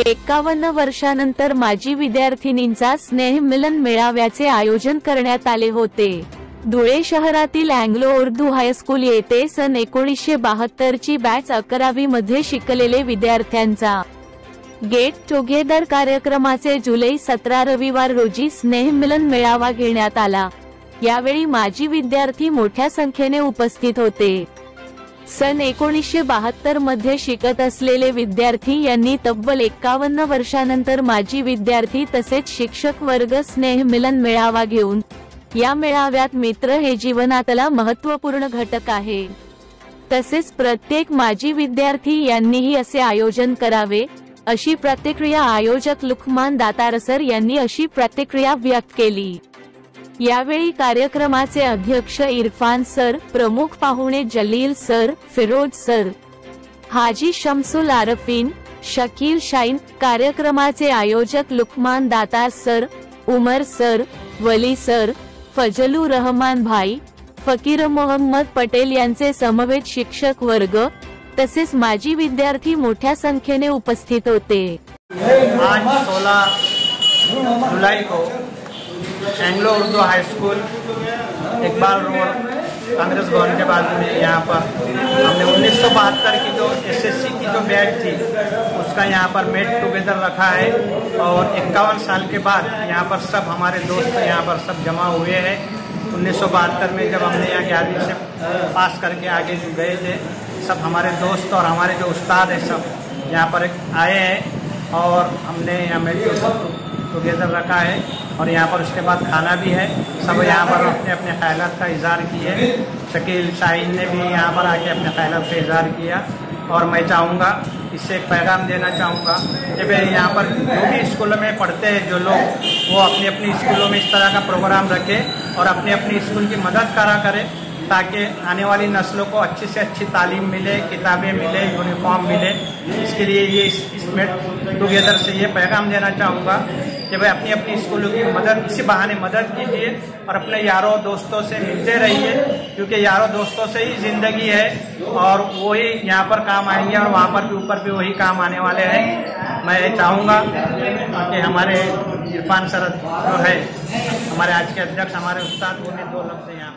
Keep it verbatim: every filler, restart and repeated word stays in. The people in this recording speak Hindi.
एक्कावन्न वर्षानंतर माजी विद्यार्थिनींचा स्नेह मिलन मेळाव्याचे आयोजन करण्यात आले होते। धुळे शहरातील अँग्लो उर्दू हायस्कूल येथे सन एकोणीसशे बहात्तर ची बॅच अकरावी मध्ये शिकलेले विद्यार्थ्यांचा गेट टुगेदर कार्यक्रमाचे जुलै सतरा रविवार रोजी स्नेह मिलन मेळावा घेण्यात आला। यावेळी माजी विद्यार्थी मोठ्या संख्येने उपस्थित होते। सन एकोणीसशे बहात्तर मध्ये शिकत असलेले विद्यार्थी यांनी तब्बल एक्कावन्न वर्षानंतर माजी विद्यार्थी तसेच शिक्षक वर्ग स्नेह मिलन मेळावा घेऊन, या मेळाव्यात मित्र हे जीवनातला महत्त्वपूर्ण घटक आहे, तसेच प्रत्येक माजी विद्यार्थी यांनीही असे आयोजन करावे, अशी प्रतिक्रिया आयोजक लुकमान दातारसर यांनी अशी प्रतिक्रिया व्यक्त केली। यावेळी कार्यक्रमाचे अध्यक्ष इरफान सर, प्रमुख पाहुणे जलील सर, फिरोज सर, हाजी शमसुल आरफीन, शकील शाईन, कार्यक्रमाचे आयोजक Luqman Datar sir, Umar sir, Wali sir, Fazlu Rahman भाई, फकीर मोहम्मद पटेल यांचे समवेत शिक्षक वर्ग तसेच माजी विद्यार्थी मोठ्या संख्येने उपस्थित होते। आज सोलह जुलाई को Anglo Urdu high school Iqbal road Congress Bhavan के बाजू में यहाँ पर हमने उन्नीस सौ बहत्तर की जो एसएससी की जो बैच थी उसका यहाँ पर मेट टुगेदर रखा है और इक्यावन साल के बाद यहाँ पर सब हमारे दोस्त यहाँ पर सब जमा हुए हैं। उन्नीस सौ बहत्तर में जब हमने यहाँ ग्यारहवीं से पास करके आगे जो गए थे, सब हमारे दोस्त और हमारे जो उस्ताद हैं सब यहाँ पर आए हैं और हमने यहाँ मेट टुगेदर रखा है और यहाँ पर उसके बाद खाना भी है। सब यहाँ पर अपने अपने ख्यालात का इजहार किए। शकील शाहीन ने भी यहाँ पर आके अपने ख्यालात का इजहार किया और मैं चाहूँगा, इससे एक पैगाम देना चाहूँगा कि भाई यहाँ पर जो भी स्कूलों में पढ़ते हैं जो लोग, वो अपनी अपनी स्कूलों में इस तरह का प्रोग्राम रखें और अपने अपनी स्कूल की मदद करा करें ताकि आने वाली नस्लों को अच्छी से अच्छी तालीम मिले, किताबें मिले, यूनिफॉर्म मिले। इसके लिए ये इस मेट टुगेदर से ये पैगाम देना चाहूँगा कि भाई अपनी अपनी स्कूलों की मदद, इसी बहाने मदद कीजिए और अपने यारों दोस्तों से मिलते रहिए, क्योंकि यारों दोस्तों से ही ज़िंदगी है और वही यहाँ पर काम आएंगे और वहाँ पर भी ऊपर भी वही काम आने वाले हैं। मैं ये चाहूँगा कि हमारे इरफान सर जो है, हमारे आज के अध्यक्ष, हमारे उस्ताद, वो भी दो लफ्ज़ यहाँ